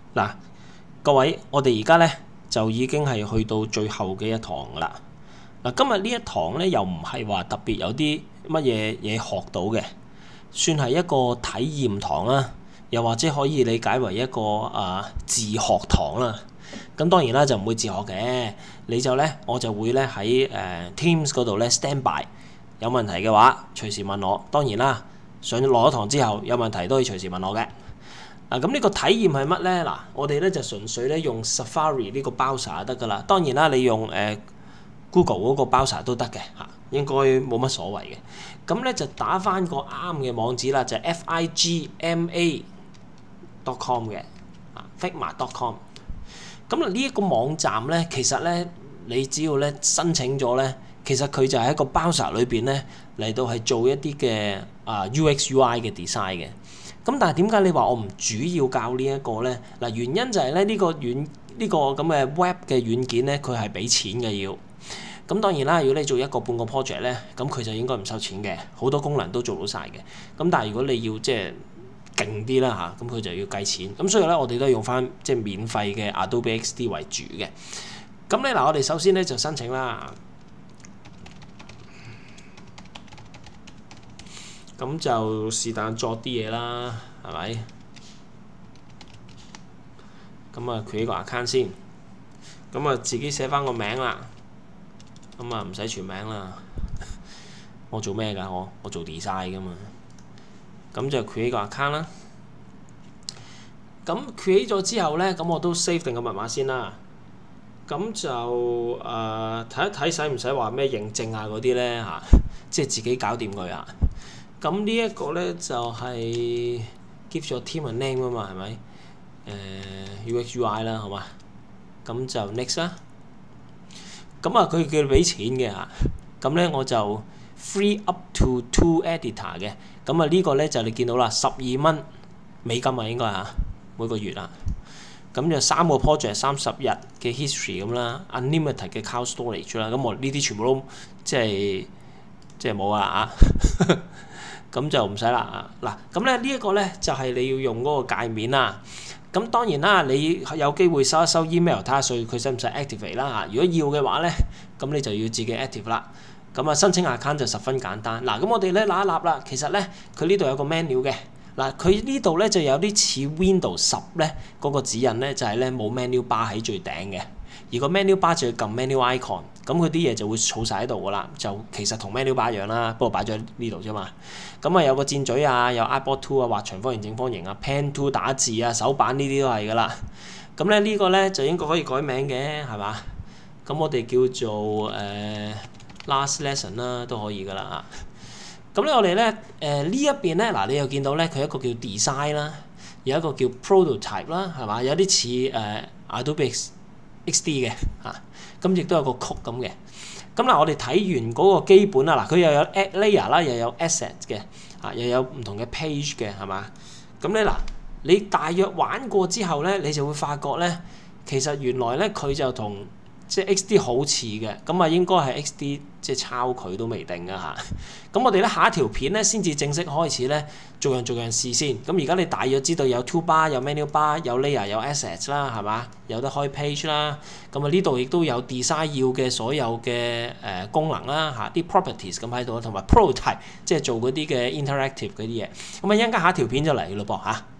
嗱，各位，我哋而家咧就已經係去到最後嘅一堂啦。嗱，今日呢一堂咧又唔係話特別有啲乜嘢學到嘅，算係一個體驗堂啦，又或者可以理解為一個自學堂啦。咁當然啦，就唔會自學嘅，我就會咧喺Teams 嗰度咧 stand by， 有問題嘅話隨時問我。當然啦，落咗堂之後有問題都可以隨時問我嘅。咁呢個體驗係乜咧？嗱，我哋咧就純粹咧用 Safari 呢個 browser 就得噶啦。當然啦，你用Google 嗰個 browser 都得嘅嚇，應該冇乜所謂嘅。咁咧就打翻個啱嘅網址啦，就係 figma.com 嘅Figma.com。咁呢一個網站咧，其實咧你只要咧申請咗咧，其實佢就喺一個 browser 裏邊咧嚟到係做一啲嘅UX UI 嘅 design 嘅。咁但係點解你話我唔主要教呢一個咧？嗱，原因就係咧呢個咁嘅 web 嘅軟件咧，佢係俾錢嘅要。咁當然啦，如果你做一個半個 project 咧，咁佢就應該唔收錢嘅，好多功能都做到晒嘅。咁但係如果你要即係勁啲啦嚇，咁佢就要計錢。咁所以咧，我哋都係用翻即係免費嘅 Adobe XD 為主嘅。咁咧嗱，我哋首先咧就申請啦。咁就是但作啲嘢啦，係咪？咁啊，create個 account 先。咁啊，自己寫翻個名啦。咁啊，唔使全名啦。我做咩㗎？我做 design 㗎嘛。咁就 create 個 account 啦。咁 create 咗之後咧，咁我都 save 定個密碼先啦。咁就睇一睇使唔使話咩認證啊嗰啲咧嚇，即係自己搞掂佢啊。咁呢一個咧就係 give your team a name 啊嘛，係咪？UX UI 啦，好嘛？咁就 next 啦。咁啊，佢叫你俾錢嘅嚇。咁咧我就 free up to 2 editor 嘅。咁啊呢個咧就你見到啦，12蚊美金啊應該嚇，每個月啊。咁就3個 project 30日嘅 history 咁啦 ，unlimited 嘅 cloud storage 啦。咁我呢啲全部都即係冇啊嚇。咁就唔使啦嗱，咁咧呢一個咧就係你要用嗰個界面啦。咁當然啦，你有機會收一收 email 睇下佢使唔使 activate 啦嚇。如果要嘅話咧，咁你就要自己 active 啦。咁啊申請 account 就十分簡單。嗱，咁我哋咧揦一揦啦，其實咧佢呢度有個 menu 嘅。嗱，佢呢度咧就有啲似 Windows 10咧嗰個指引咧，就係咧冇 menu bar 喺最頂嘅。而個 menu bar 就要撳 menu icon， 咁佢啲嘢就會儲晒喺度噶啦，就其實同 menu bar 一樣啦，不過擺咗喺呢度啫嘛。咁啊有個箭嘴啊，有 eyeball tool 啊，畫長方形、正方形啊 ，pen tool 打字啊，手板呢啲都係噶啦。咁咧呢個咧就應該可以改名嘅，係嘛？咁我哋叫做last lesson 啦，都可以噶啦嚇。咁咧我哋咧呢一邊咧嗱，你又見到咧佢一個叫 design 啦，有一個叫 prototype 啦，係嘛？有啲似Adobe XD 嘅嚇，咁亦都有個曲咁嘅。咁嗱，我哋睇完嗰個基本啦，嗱佢又有 add layer 啦，又有 asset 嘅，又有唔同嘅 page 嘅，係嘛？咁咧嗱，你大約玩過之後咧，你就會發覺咧，其實原來咧佢就同即係 XD 好似嘅，咁啊應該係 XD 即係抄佢都未定㗎嚇。咁我哋咧下一條片咧先至正式開始咧，逐樣試先。咁而家你大約知道有 toolbar、有 menu bar、有 layer、有 assets 啦，係嘛？有得開 page 啦。咁啊呢度亦都有 design 要嘅所有嘅功能啦嚇，啲 properties 咁喺度，同埋 prototype 即係做嗰啲嘅 interactive 嗰啲嘢。咁啊一陣間下一條片就嚟咯噃嚇。